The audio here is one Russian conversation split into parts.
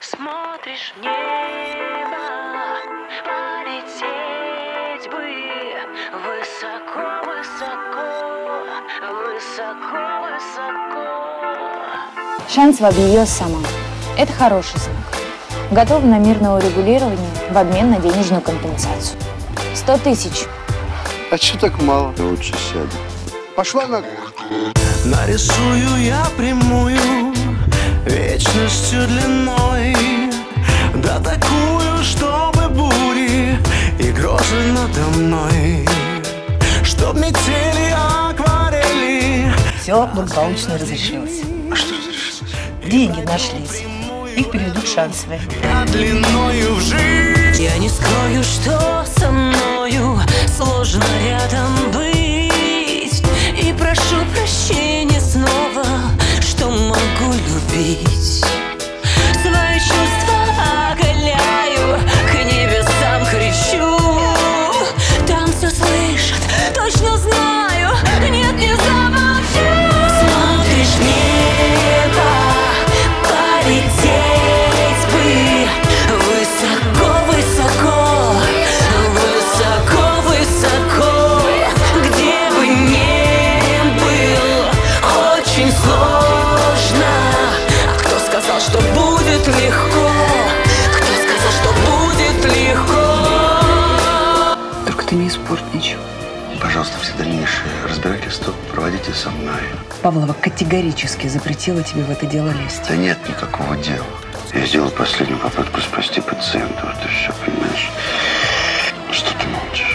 Смотришь в небо, полететь бы высоко, высоко, высоко, высоко. Шанцева объявилась сама. Это хороший знак. Готова на мирное урегулирование в обмен на денежную компенсацию. 100 тысяч. А чё так мало? Лучше сядет. Пошла на... Нарисую я прямую, вечностью длиной, да такую, чтобы бури и грозы надо мной, чтоб метели акварели. Все благополучно разрешилось. А что разрешилось? Деньги нашлись. Их переведут Шанцевой. Длиною в жизнь. Я не скрою, что со мною сложно рядом быть, и прошу прощения снова, что могу любить. Свои чувства оголяю, к небесам кричу. Там все слышат, точно знаю, нет, не замолчу. Смотришь в небо, полететь бы высоко, высоко, высоко, высоко. Где бы ни был, очень сложно. А кто сказал, что будет легко? Кто сказал, что будет легко? Только ты не испорть ничего. Пожалуйста, все дальнейшие разбирательства проводите со мной. Павлова категорически запретила тебе в это дело лезть. Да нет никакого дела. Я сделал последнюю попытку спасти пациента. Вот и все, понимаешь? Что ты молчишь?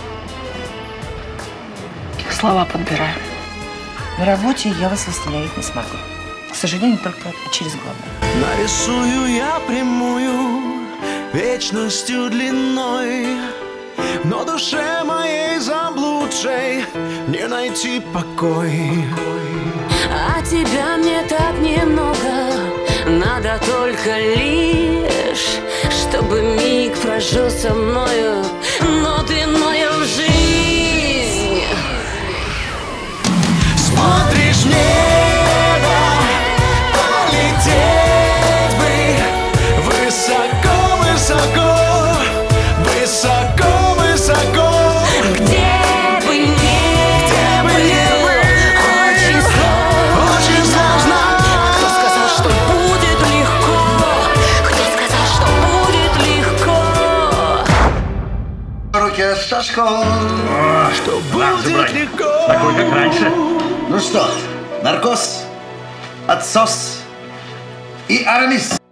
Слова подбираю. На работе я вас восстановить не смогу. К сожалению, только через главное. Нарисую я прямую, вечностью длиной, но душе моей заблудшей не найти покой. А тебя мне так немного, надо только лишь, чтобы миг прожил со мною, но ты мною в жизнь. Смотришь в небо, полететь бы высоко, высоко, высоко, высоко. Где бы ни был, очень сложно. Кто сказал, что будет легко? Кто сказал, что будет легко? Руки рассашкал. Что будет легко. Такой, как раньше. Ну что, наркоз, отсос и Арамис.